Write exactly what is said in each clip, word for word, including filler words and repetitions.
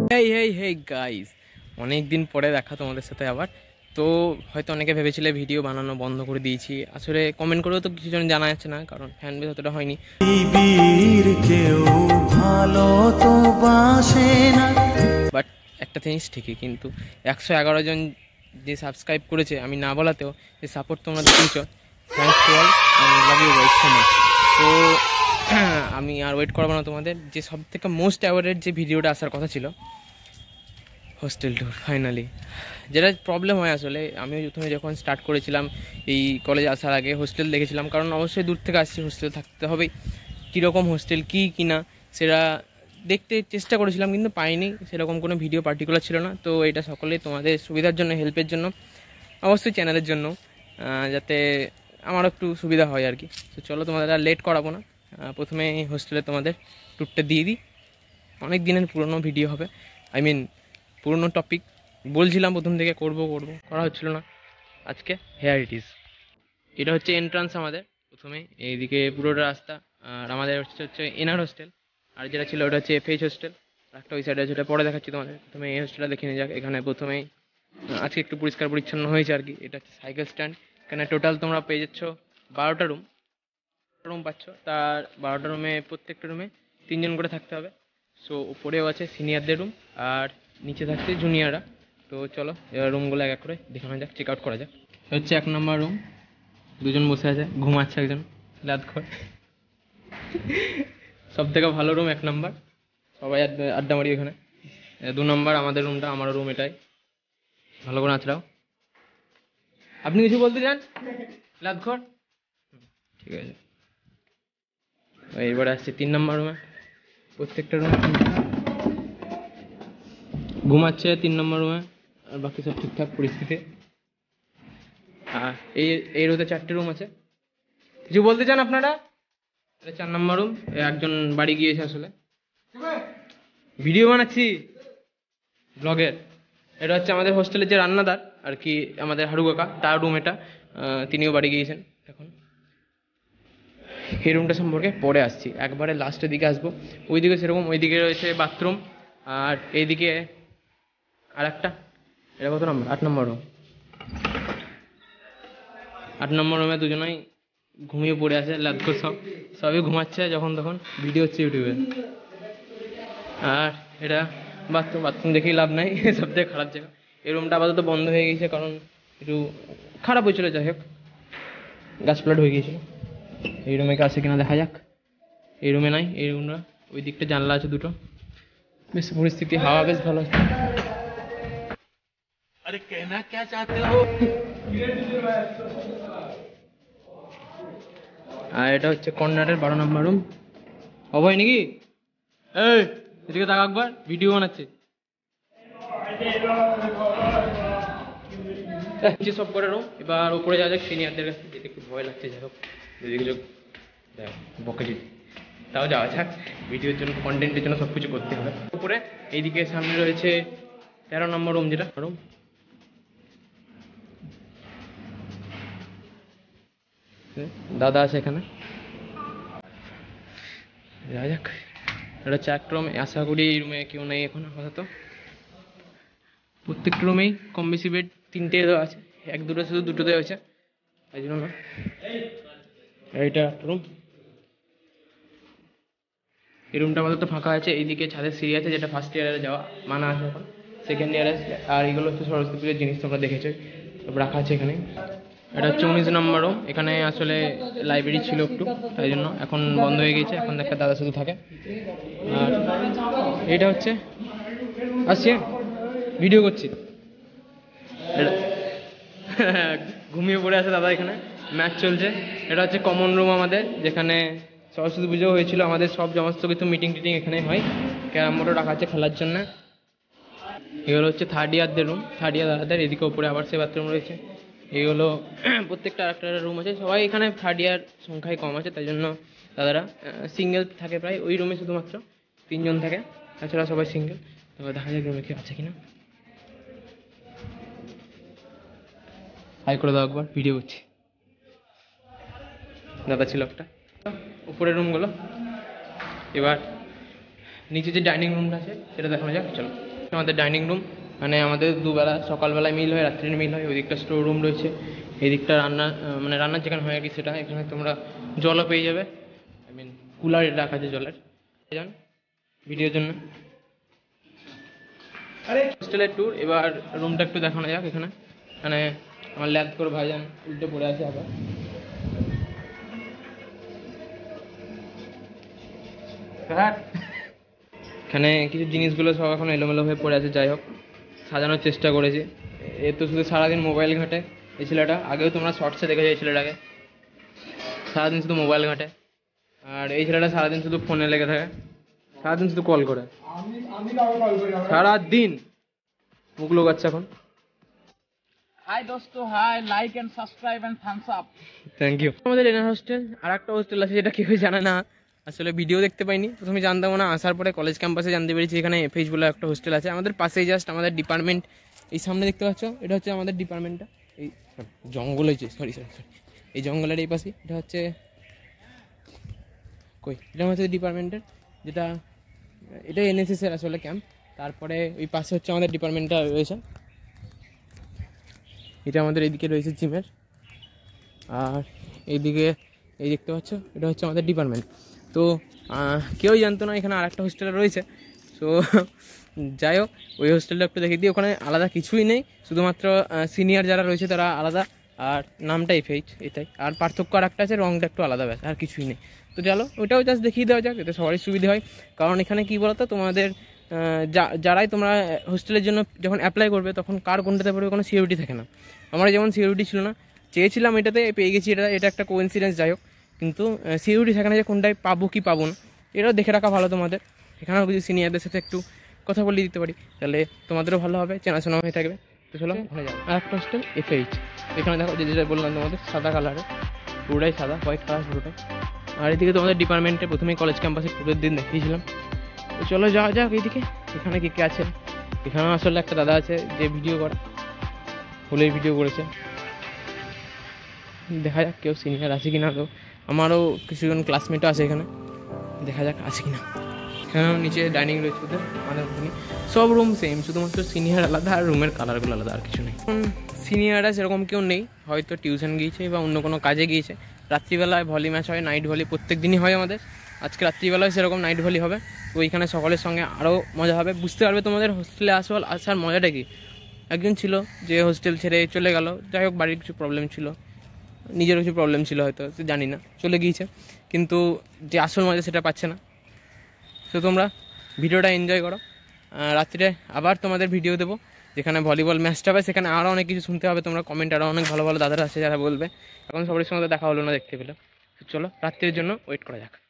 হেই হেই hey guys, অনেক দিন পরে দেখা তোমাদের সাথে আবার। তো হয়তো অনেকে ভেবেছিলে ভিডিও বানানো বন্ধ করে দিয়েছি, আসলে কমেন্ট করেও তো কিছু জন জানা যাচ্ছে না, কারণ ফ্যান বেস অতটা হয়নি। বাট একটা জিনিস ঠিকই, কিন্তু একশো এগারো জন যে সাবস্ক্রাইব করেছে, আমি না বলাতেও যে সাপোর্ট তোমরা দিয়েছো, thanks to all, love you guys so much. তো আমি আর ওয়েট করবো না তোমাদের, যে সব থেকে মোস্ট অ্যাওয়ার্ডেড যে ভিডিওটা আসার কথা ছিল, হোস্টেল ট্যুর ফাইনালি। যেটা প্রবলেম হয় আসলে, আমি প্রথমে যখন স্টার্ট করেছিলাম এই কলেজে আসার আগে হোস্টেল দেখেছিলাম, কারণ অবশ্যই দূর থেকে আসছি, হোস্টেল থাকতে হবেই। কীরকম হোস্টেল কী কিনা সেটা দেখতে চেষ্টা করেছিলাম, কিন্তু পাইনি, সেরকম কোনো ভিডিও পার্টিকুলার ছিল না। তো এটা সকলেই তোমাদের সুবিধার জন্য, হেল্পের জন্য, অবশ্যই চ্যানেলের জন্য, যাতে আমারও একটু সুবিধা হয় আর কি। তো চলো, তোমাদের আর লেট করাবো না, প্রথমে হোস্টেলে তোমাদের ট্যুরটা দিয়ে দিই। অনেক দিনের পুরনো ভিডিও হবে, আই মিন পুরনো টপিক। বলছিলাম প্রথম থেকে করব করব করা হচ্ছিল না, আজকে হেয়ার ইট ইজ। এটা হচ্ছে এন্ট্রান্স আমাদের, প্রথমে এইদিকে পুরোটা রাস্তা। আর আমাদের হচ্ছে হচ্ছে এনআর হোস্টেল, আর যেটা ছিল ওটা হচ্ছে এফএইচ হোস্টেল, একটা ওই সাইডে আছে, ওটা পরে দেখাচ্ছি তোমাদের। প্রথমে এই হোস্টেলটা দেখে নিয়ে যাক। এখানে প্রথমেই আজকে একটু পরিষ্কার পরিচ্ছন্ন হয়েছে আর কি। এটা হচ্ছে সাইকেল স্ট্যান্ড। এখানে টোটাল তোমরা পেয়ে যাচ্ছ বারোটা রুম রুম পাচ্ছ। তার বারোটা রুমে প্রত্যেকটা রুমে তিনজন করে থাকতে হবে। সো উপরেও আছে সিনিয়রদের রুম, আর নিচে থাকছে জুনিয়ররা। তো চলো এবার রুমগুলো এক এক করে দেখানো যাক, চেক আউট করা যাক। হচ্ছে এক নম্বর রুম, দুজন বসে আছে, ঘুমাচ্ছে একজন লাদ করে। সব থেকে ভালো রুম এক নম্বর, সবাই আড্ডা মারি ওখানে। দু নম্বর আমাদের রুমটা, আমার রুম এটাই, ভালো করে আঁচড়াও। আপনি কিছু বলতে চান লাদ ঘর? ঠিক আছে, এবারে আসছে তিন নম্বর রুমে। প্রত্যেকটা রুম ঘুমাচ্ছে তিন নম্বর রুমে, আর বাকি সব ঠিকঠাক পরিস্থিতি। আর এই এই রোতে চারটে রুম আছে। কিছু বলতে চান আপনারা? এটা চার নম্বর রুম, একজন বাড়ি গিয়েছে আসলে, ভিডিও বানাচ্ছি ব্লগের। এটা হচ্ছে আমাদের হোস্টেলের যে রান্নাদার আর কি, আমাদের হারু কাকা, তার রুম এটা। তিনিও বাড়ি গিয়েছেন এখন। এই রুমটা সম্পর্কে পরে আসছি, একবারে লাস্টের দিকে আসবো। ওইদিকে সেরকম, ওইদিকে রয়েছে বাথরুম, আর এইদিকে আর একটা, এটা কত নম্বর? আট নম্বর রুম। আট নম্বর রুমে দুজনেই ঘুমিয়ে পড়ে আছে, লাগতো সব সবই ঘুমাচ্ছে যখন তখন, ভিডিও হচ্ছে ইউটিউবে। আর এটা বাথরুম, বাথরুম দেখেই লাভ নাই, সব থেকে খারাপ জায়গা। এই রুমটা আপাতত বন্ধ হয়ে গেছে, কারণ একটু খারাপ হয়েছিল, যাই হোক গাছপালা ঢুকে গিয়েছিল। এই রুমে কে আছে কিনা দেখা যাক। এই রুমে নাই, এই রুমটা, ওই দিকটা জানলা আছে দুটো, বেশ পরিস্থিতি, হাওয়া বেশ ভালো আছে। আরে কেনা কে চাতে হো? আর এটা হচ্ছে কর্নারের বারো নম্বর রুম। অভয় নাকি? এই এদিকে তাকা একবার, ভিডিও বানাচ্ছে। সব করে রুম, এবার উপরে যাওয়া যাক সিনিয়রদের কাছে, যেতে একটু ভয় লাগছে, যাই হোক যদি কিছু বকে যদি, তাও যাওয়া যাক। ভিডিওর জন্য, কন্টেন্টের জন্য সব কিছু করতে হবে। উপরে এইদিকে সামনে রয়েছে তেরো নম্বর রুম, যেটা রুম দাদা আছে এখানে, যাওয়া যাক। এটা হচ্ছে এক রুম, আশা করি এই রুমে কেউ নেই এখন আপাতত। প্রত্যেকটা রুমেই কম বেশি বেড তিনটে দেওয়া আছে, এক দুটো শুধু দুটো দেওয়া হয়েছে, তাই জন্য না। এইটা রুম, এই রুমটা আপাতত ফাঁকা আছে। এইদিকে ছাদের সিঁড়ি আছে, যেটা ফার্স্ট ইয়ারে যাওয়া মানা আছে, এখন সেকেন্ড ইয়ারে। আর এগুলো হচ্ছে সরস্বতী পুজোর জিনিস, তোমরা দেখেছো, সব রাখা আছে এখানে। এটা হচ্ছে উনিশ নম্বর রুম, এখানে আসলে লাইব্রেরি ছিল একটু, তাই জন্য এখন বন্ধ হয়ে গেছে, এখন একটা দাদা শুধু থাকে। আর এটা হচ্ছে, আসছে ভিডিও করছি, ঘুমিয়ে পড়ে আছে দাদা, এখানে ম্যাচ চলছে। এটা হচ্ছে কমন রুম আমাদের, যেখানে সরস্বতী পুজো হয়েছিল, আমাদের সব সমস্ত কিছু মিটিং টিটিং এখানেই হয়। ক্যারাম বোর্ডও রাখা আছে খেলার জন্য। এগুলো হচ্ছে থার্ড ইয়ারদের রুম, থার্ড ইয়ার দাদাদের। এদিকে উপরে আবার সে বাথরুম রয়েছে। এইগুলো প্রত্যেকটা একটা রুম আছে, সবাই এখানে থার্ড ইয়ার সংখ্যায় কম আছে, তাই জন্য দাদারা সিঙ্গেল থাকে প্রায়। ওই রুমে শুধুমাত্র তিনজন থাকে, তাছাড়া সবাই সিঙ্গেল। তবে দেখা যাক রুমে কেউ আছে কিনা। হাই করে দাও একবার, ভিডিও করছি। দাদা ছিল একটা। উপরের রুমগুলো, এবার নিচে যে ডাইনিং রুমটা আছে সেটা দেখানো যাক, চলো। আমাদের ডাইনিং রুম, মানে আমাদের দুবেলা সকালবেলায় মিল হয়, রাত্রির মিল হয়। ওই দিকটা স্টোর রুম রয়েছে, এই দিকটা রান্না মানে রান্নার যেখানে হয় আর কি সেটা। এখানে তোমরা জলও পেয়ে যাবে, আই মিন কুলার রাখা আছে জলের যান ভিডিওর জন্য। আরে হোস্টেলের ট্যুর, এবার রুমটা একটু দেখানো যাক। এখানে মানে আমার ল্যাব করে ভাইজান উল্টে পড়ে আছে আবার। এখানে কিছু জিনিসগুলো সব এখন এলোমেলো হয়ে পড়ে আছে, যাই হোক সাজানোর চেষ্টা করেছি। এ তো শুধু সারাদিন মোবাইল ঘাঁটে এই ছেলেটা, আগেও তোমরা শর্টসে দেখেছো এই ছেলেটাকে, সারাদিন শুধু মোবাইল ঘাঁটে। আর এই ছেলেটা সারাদিন শুধু ফোনে লেগে থাকে, সারাদিন শুধু কল করে, সারাদিন মুখ লোকাচ্ছে এখন। হাই দোস্ত, hi, like and subscribe and thumbs up. Thank you. আমাদের এনার হোস্টেল, আর একটা হোস্টেল আছে যেটা কেউ জানে না, আসলে ভিডিও দেখতে পাইনি, প্রথমে জানতাম না, আসার পরে কলেজ ক্যাম্পাসে জানতে পেরেছি এখানে এফএইচ বলে একটা হোস্টেল আছে আমাদের পাশেই, জাস্ট আমাদের ডিপার্টমেন্ট এই সামনে দেখতে পাচ্ছ, এটা হচ্ছে আমাদের ডিপার্টমেন্টটা। এই জঙ্গল হয়েছে, সরি সরি সরি এই জঙ্গলের এই পাশে এটা হচ্ছে কই, এটা হচ্ছে ডিপার্টমেন্টের, যেটা এটা এনএসএস এর আসলে ক্যাম্প। তারপরে ওই পাশে হচ্ছে আমাদের ডিপার্টমেন্টটা রয়েছে, এটা আমাদের এইদিকে রয়েছে জিমের। আর এইদিকে এই দেখতে পাচ্ছ এটা হচ্ছে আমাদের ডিপার্টমেন্ট। তো কেউই জানতো না এখানে আর একটা হোস্টেল রয়েছে। সো যাই হোক, ওই হোস্টেলটা একটু দেখে দিই, ওখানে আলাদা কিছুই নেই, শুধুমাত্র সিনিয়র যারা রয়েছে তারা আলাদা, আর নামটা এফএইচ এটাই, আর পার্থক্য আর একটা আছে, রংটা একটু আলাদা, ব্যাস আর কিছুই নেই। তো চলো ওইটাও জাস্ট দেখিয়ে দেওয়া যাক, এতে সবারই সুবিধা হয়। কারণ এখানে কী বলতো, তোমাদের যারাই তোমরা হোস্টেলের জন্য যখন অ্যাপ্লাই করবে তখন কার কোনটাতে পড়বে কোনো সিকিউরিটি থাকে না। আমার যেমন সিকিউরিটি ছিল না, চেয়েছিলাম এটাতে, পেয়ে গেছি, এটা এটা একটা কোইন্সিডেন্স, যাই হোক, কিন্তু সিকিউরিটি থাকে না যে কোনটায় পাবো কি পাবো না, এটাও দেখে রাখা ভালো তোমাদের। এখানেও কিছু সিনিয়রদের সাথে একটু কথা বলে দিতে পারি, তাহলে তোমাদেরও ভালো হবে, চেনাশোনা হয়ে থাকবে। তো চলো ওখানে যাবো। আর একটা হোস্টেল এফএইচ, এখানে দেখো যে যেটা বললাম তোমাদের, সাদা কালারের, পুরোটাই সাদা, হোয়াইট কালার পুরোটাই। আর এদিকে তোমাদের ডিপার্টমেন্টে প্রথমেই কলেজ ক্যাম্পাসে টুরের দিন দেখিয়েছিলাম। তো চলো যাওয়া যাক এইদিকে, এখানে কে কে আছে। এখানেও আসলে একটা দাদা আছে যে ভিডিও করে, ফুলের ভিডিও করেছে, দেখা যাক কেউ সিনিয়র আছে কিনা। তো আমারও কিছুজন ক্লাসমেটও আছে এখানে, দেখা যাক আছে কিনা। এখানেও নিচে ডাইনিং রয়েছে ওদের, অনেকখানি, সব রুম সেম, শুধুমাত্র সিনিয়র আলাদা আর রুমের কালারগুলো আলাদা, আর কিছু নেই। সিনিয়ররা সেরকম কেউ নেই, হয়তো টিউশন গিয়েছে বা অন্য কোনো কাজে গিয়েছে। রাত্রিবেলায় ভলি ম্যাচ হয়, নাইট ভলি প্রত্যেক দিনই হয় আমাদের, আজকে রাত্রিবেলায় সেরকম নাইট ভলি হবে। তো ওইখানে সকলের সঙ্গে আরও মজা হবে, বুঝতে পারবে তোমাদের হোস্টেলে আসল আসার মজাটা কি। একজন ছিল যে হোস্টেল ছেড়ে চলে গেল, যাই হোক বাড়ির কিছু প্রবলেম ছিল, নিজের কিছু প্রবলেম ছিল হয়তো, সে জানি না, চলে গিয়েছে, কিন্তু যে আসল মজা সেটা পাচ্ছে না। তো তোমরা ভিডিওটা এনজয় করো, রাত্রিরে আবার তোমাদের ভিডিও দেবো যেখানে ভলিবল ম্যাচটা হবে, সেখানে আরও অনেক কিছু শুনতে হবে তোমরা, কমেন্ট আরও অনেক ভালো ভালো দাদারা আছে যারা বলবে, এখন সবার সঙ্গে দেখা হলো না, দেখতে পেলে। চলো রাত্রির জন্য ওয়েট করা যাক।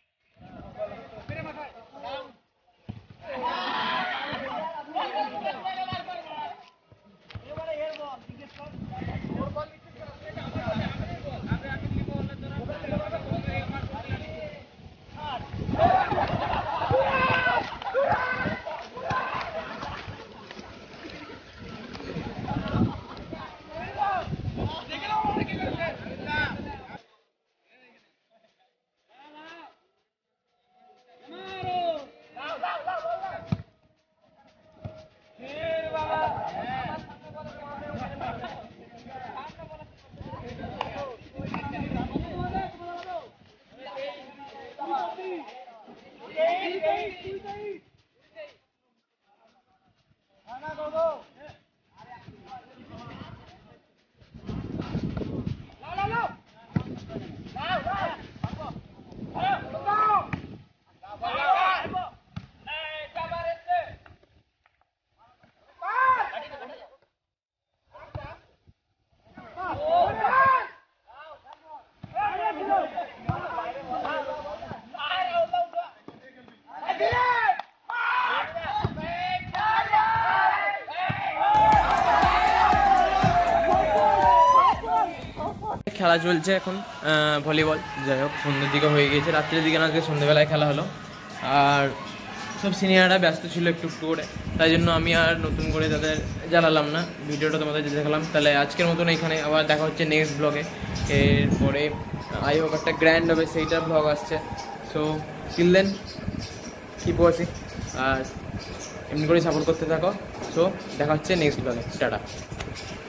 খেলা চলছে এখন ভলিবল, যাই হোক সন্ধ্যের দিকে হয়ে গিয়েছে, রাত্রের দিকে না, আজকে সন্ধ্যেবেলায় খেলা হলো। আর সব সিনিয়ররা ব্যস্ত ছিল একটু একটু করে, তাই জন্য আমি আর নতুন করে তাদের জ্বালালাম না, ভিডিওটা তোমাদের দেখালাম। তাহলে আজকের মতন এখানে আবার দেখা হচ্ছে নেক্সট ব্লগে, এরপরে আই হোক একটা গ্র্যান্ড হবে সেইটার ব্লগ আসছে। So till then keep watching, আর এমনি করে সাপোর্ট করতে থাকো। সো দেখা হচ্ছে নেক্সট ব্লগে, টাটা।